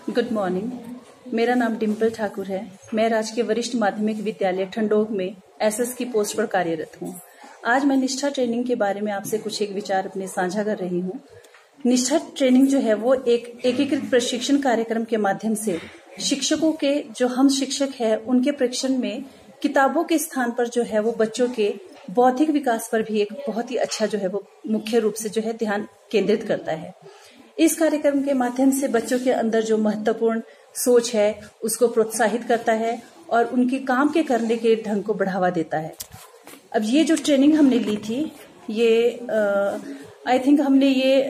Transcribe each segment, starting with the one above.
Good morning. मेरा नाम डिम्पल ठाकुर है। मैं राजकीय वरिष्ठ माध्यमिक विद्यालय ठंडोग में एसएस की पोस्ट पर कार्यरत हूँ। आज मैं निष्ठा ट्रेनिंग के बारे में आपसे कुछ एक विचार अपने साझा कर रही हूँ। निष्ठा ट्रेनिंग जो है वो एक एकीकृत प्रशिक्षण कार्यक्रम के माध्यम से शिक्षकों के जो हम शिक्षक हैं उनके प्रशिक्षण में किताबों के स्थान पर जो है वो बच्चों के बौद्धिक विकास पर भी एक बहुत ही अच्छा जो है वो मुख्य रूप से जो है ध्यान केंद्रित करता है। इस कार्यक्रम के माध्यम से बच्चों के अंदर जो महत्वपूर्ण सोच है उसको प्रोत्साहित करता है और उनके काम के करने के ढंग को बढ़ावा देता है। अब ये जो ट्रेनिंग हमने ली थी ये आई थिंक हमने ये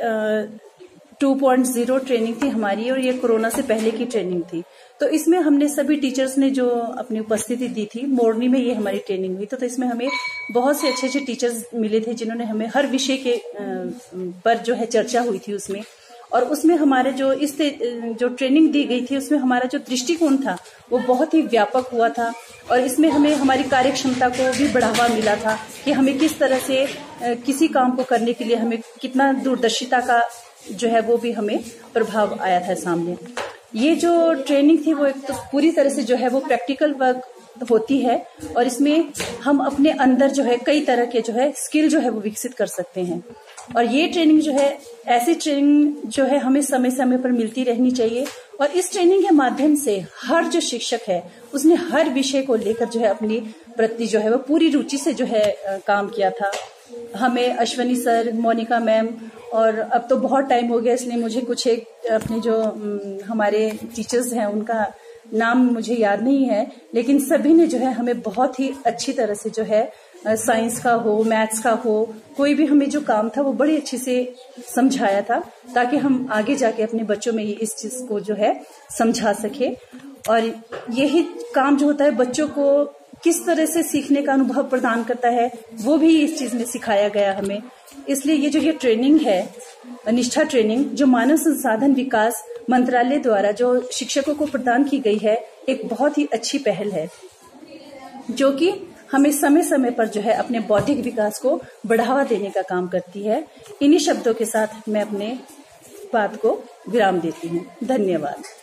2.0 ट्रेनिंग थी हमारी और ये कोरोना से पहले की ट्रेनिंग थी। तो इसमें हमने सभी टीचर्स ने जो अपनी उपस्थिति दी थी, मोरनी में ये हमारी ट्रेनिंग हुई। तो इसमें हमें बहुत से अच्छे अच्छे टीचर्स मिले थे जिन्होंने हमें हर विषय के पर जो है चर्चा हुई थी उसमें। और उसमें हमारे जो ट्रेनिंग दी गई थी उसमें हमारा जो दृष्टिकोण था वो बहुत ही व्यापक हुआ था और इसमें हमें हमारी कार्यक्षमता को भी बढ़ावा मिला था कि हमें किस तरह से किसी काम को करने के लिए हमें कितना दूरदर्शिता का जो है वो भी हमें प्रभाव आया था सामने। ये जो ट्रेनिंग थी वो एक तो पूरी तरह से जो है वो प्रैक्टिकल वर्क होती है और इसमें हम अपने अंदर जो है कई तरह के जो है स्किल जो है वो विकसित कर सकते हैं। और ये ट्रेनिंग जो है ऐसी ट्रेनिंग जो है हमें समय समय पर मिलती रहनी चाहिए और इस ट्रेनिंग के माध्यम से हर जो शिक्षक है उसने हर विषय को लेकर जो है अपनी प्रति जो है वो पूरी रुचि से जो है काम किया था। हमें अश्वनी सर, मोनिका मैम और अब तो बहुत टाइम हो गया इसलिए मुझे कुछ एक अपने जो हमारे टीचर्स हैं उनका नाम मुझे याद नहीं है, लेकिन सभी ने जो है हमें बहुत ही अच्छी तरह से जो है साइंस का हो, मैथ्स का हो, कोई भी हमें जो काम था वो बड़ी अच्छे से समझाया था ताकि हम आगे जाके अपने बच्चों में इस चीज को जो है समझा सके। और यही काम जो होता है बच्चों को किस तरह से सीखने का अनुभव प्रदान करता है वो भी इस चीज में सिखाया गया हमें। इसलिए ये जो ये ट्रेनिंग है निष्ठा ट्रेनिंग जो मानव संसाधन विकास मंत्रालय द्वारा जो शिक्षकों को प्रदान की गई है एक बहुत ही अच्छी पहल है जो कि हमें समय समय पर जो है अपने बौद्धिक विकास को बढ़ावा देने का काम करती है। इन्हीं शब्दों के साथ मैं अपने बात को विराम देती हूँ। धन्यवाद।